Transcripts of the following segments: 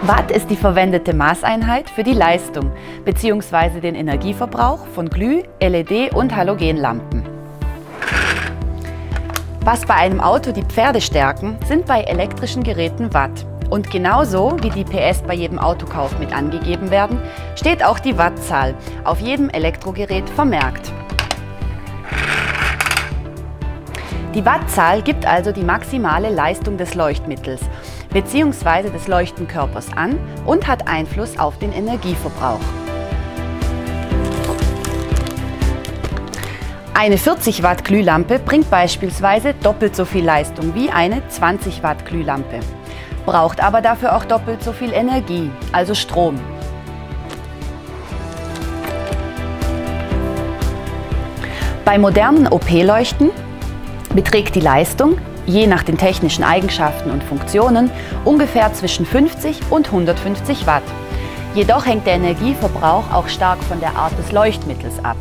Watt ist die verwendete Maßeinheit für die Leistung bzw. den Energieverbrauch von Glüh-, LED- und Halogenlampen. Was bei einem Auto die Pferde stärken, sind bei elektrischen Geräten Watt. Und genauso wie die PS bei jedem Autokauf mit angegeben werden, steht auch die Wattzahl auf jedem Elektrogerät vermerkt. Die Wattzahl gibt also die maximale Leistung des Leuchtmittels bzw. des Leuchtenkörpers an und hat Einfluss auf den Energieverbrauch. Eine 40 Watt Glühlampe bringt beispielsweise doppelt so viel Leistung wie eine 20 Watt Glühlampe, braucht aber dafür auch doppelt so viel Energie, also Strom. Bei modernen OP-Leuchten beträgt die Leistung, je nach den technischen Eigenschaften und Funktionen, ungefähr zwischen 50 und 150 Watt. Jedoch hängt der Energieverbrauch auch stark von der Art des Leuchtmittels ab.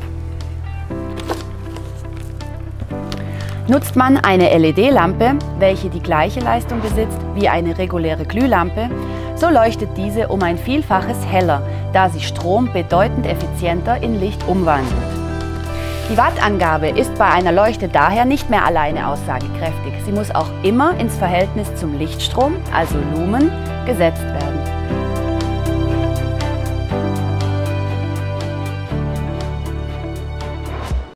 Nutzt man eine LED-Lampe, welche die gleiche Leistung besitzt wie eine reguläre Glühlampe, so leuchtet diese um ein Vielfaches heller, da sie Strom bedeutend effizienter in Licht umwandelt. Die Wattangabe ist bei einer Leuchte daher nicht mehr alleine aussagekräftig. Sie muss auch immer ins Verhältnis zum Lichtstrom, also Lumen, gesetzt werden.